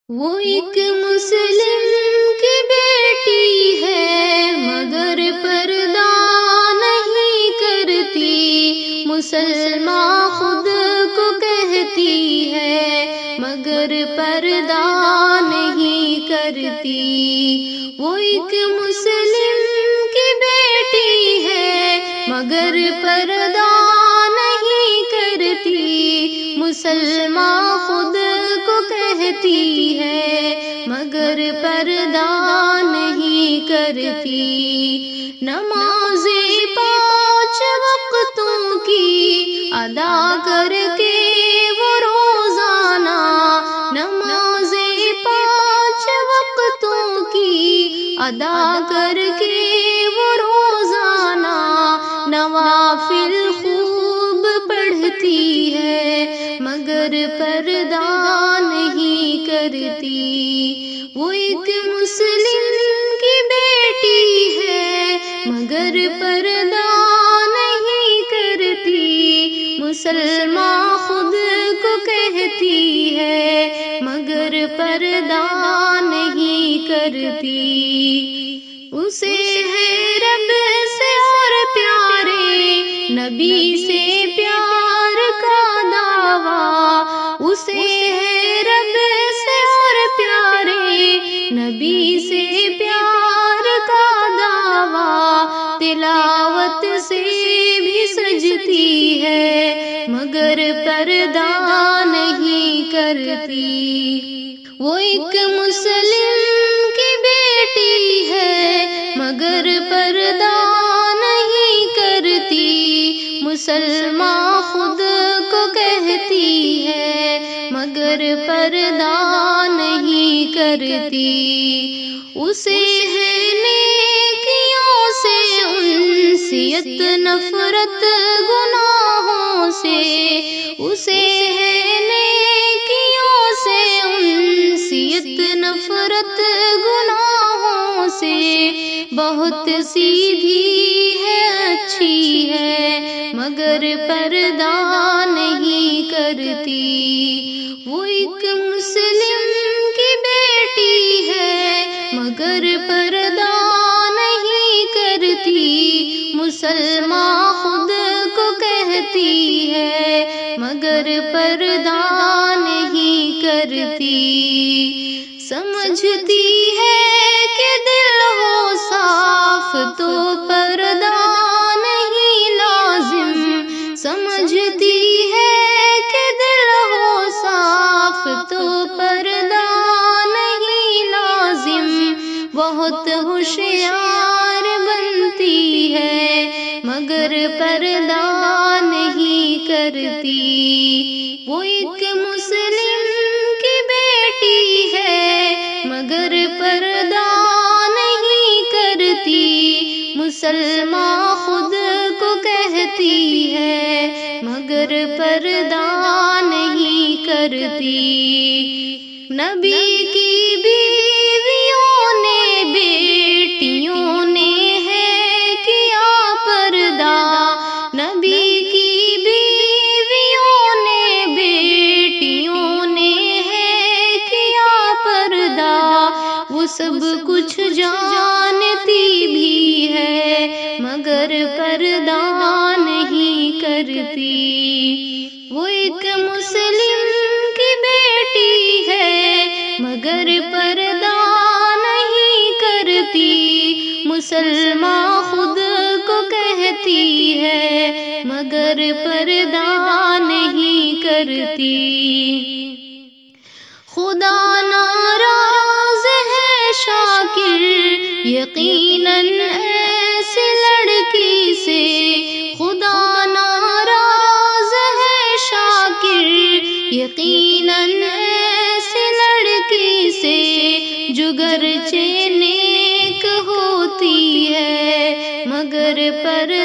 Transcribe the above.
وہ ایک مسلم کی بیٹی ہے مگر پردہ نہیں کرتی، مسلمان خود کو کہتی ہے مگر پردہ نہیں کرتی۔ وہ ایک مسلم کی بیٹی ہے مگر پردہ نہیں کرتی، مسلمان خود کو کہتی ہے مگر پردہ نہیں کرتی۔ نمازیں 5 وقتوں کی ادا کر کے وہ روزانہ، نمازیں 5 وقتوں کی ادا کر کے وہ روزانہ، نوافل خوب پڑھتی ہے مگر پردہ نہیں کرتی۔ وہ ایک مسلم کی بیٹی ہے مگر پردہ نہیں کرتی، مسلمان خود کو کہتی ہے مگر پردہ نہیں کرتی۔ اسے ہے رب سے اور پیارے نبی سے پیار کا دعویٰ، اسے ہے رب سے اور پیارے نبی سے پیار کا دعویٰ، تلاوت سے بھی سجتی ہے مگر پردہ نہیں کرتی۔ وہ ایک مسلم کی بیٹی ہے مگر پردہ نہیں کرتی، مسلمان خود کو کہتی ہے مگر پردہ نہیں کرتی۔ اسے ہے نیکیوں سے انسیت نفرت گناہوں سے، اسے ہے نیکیوں سے انسیت نفرت گناہوں سے، بہت سیدھی ہے اچھی ہے مگر پردہ نہیں کرتی۔ وہ ایک مسلم کی بیٹی ہے مگر پردہ نہیں کرتی، مسلمان خود کو کہتی ہے مگر پردہ نہیں کرتی۔ سمجھتی ہے کہ دل ہو صاف تو پردہ نہیں لازم، سمجھتی ہے کہ دل ہو صاف تو پردہ نہیں لازم، بہت ہوشیار بنتی ہے مگر پردہ نہیں کرتی۔ وہ ایک مسلم کی بیٹی ہے مگر پردہ نہیں کرتی، مسلمان خود کو کہتی ہے مگر پردہ نہیں کرتی۔ نبی کی بیویوں نے بیٹیوں نے ہے کیا پردہ، نبی کی بیویوں نے بیٹیوں نے ہے کیا پردہ، وہ سب کچھ جانتی بھی ہے مگر پردہ نہیں کرتی۔ وہ ایک مسلم کی بیٹی ہے مگر پردہ نہیں کرتی، مسلمان خود کو کہتی ہے مگر پردہ نہیں کرتی۔ خدا ناراض ہے شاکر یقیناً ایسی لڑکی سے، خدا ناراض ہے شاکر یقیناً ایسی لڑکی سے، جو گرچہ نیک ہوتی ہے مگر پر